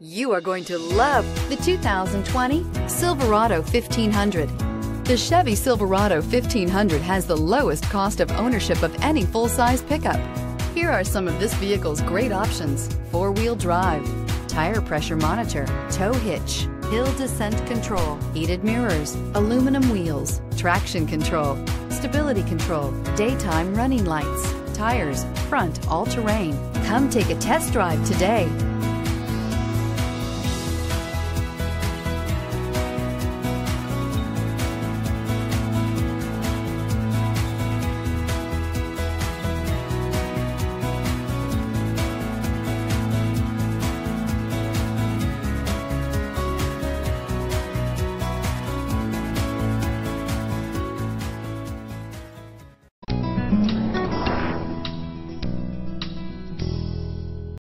You are going to love the 2020 Silverado 1500. The Chevy Silverado 1500 has the lowest cost of ownership of any full-size pickup. Here are some of this vehicle's great options: four-wheel drive, tire pressure monitor, tow hitch, hill descent control, heated mirrors, aluminum wheels, traction control, stability control, daytime running lights, tires, front all-terrain. Come take a test drive today.